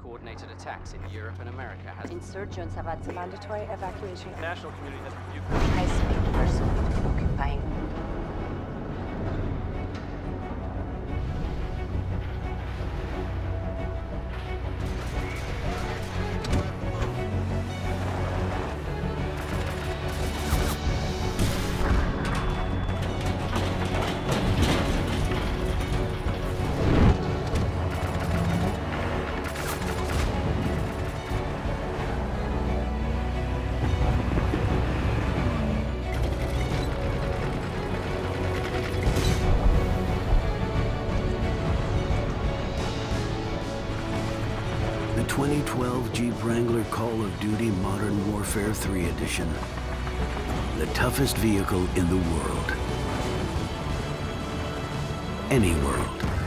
coordinated attacks in Europe and America has... Insurgents have had mandatory evacuation. The national community has reviewed... High-speed person occupying. The 2012 Jeep Wrangler Call of Duty Modern Warfare 3 Edition. The toughest vehicle in the world. Any world.